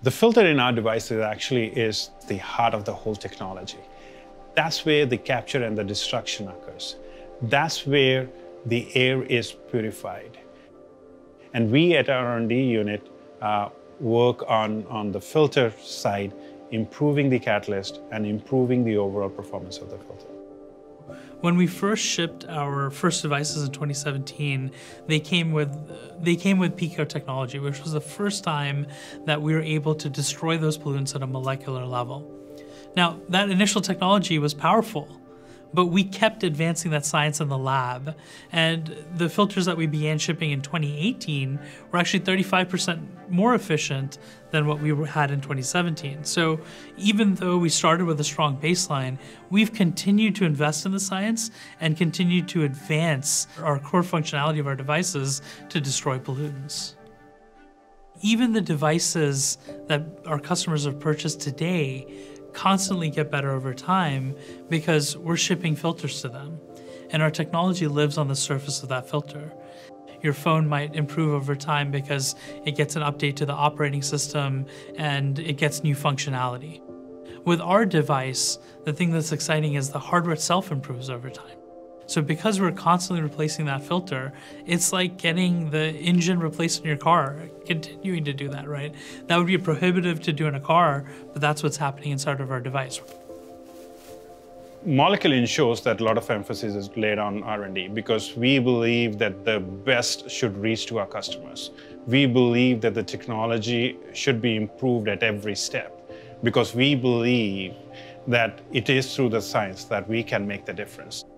The filter in our devices actually is the heart of the whole technology. That's where the capture and the destruction occurs. That's where the air is purified. And we at our R&D unit work on the filter side, improving the catalyst and improving the overall performance of the filter. When we first shipped our first devices in 2017, they came with Pico technology, which was the first time that we were able to destroy those pollutants at a molecular level. Now, that initial technology was powerful, but we kept advancing that science in the lab. And the filters that we began shipping in 2018 were actually 35% more efficient than what we had in 2017. So even though we started with a strong baseline, we've continued to invest in the science and continued to advance our core functionality of our devices to destroy pollutants. Even the devices that our customers have purchased today constantly get better over time because we're shipping filters to them, and our technology lives on the surface of that filter. Your phone might improve over time because it gets an update to the operating system and it gets new functionality. With our device, the thing that's exciting is the hardware itself improves over time. So because we're constantly replacing that filter, it's like getting the engine replaced in your car, continuing to do that, right? That would be prohibitive to do in a car, but that's what's happening inside of our device. Molecule ensures that a lot of emphasis is laid on R&D because we believe that the best should reach to our customers. We believe that the technology should be improved at every step because we believe that it is through the science that we can make the difference.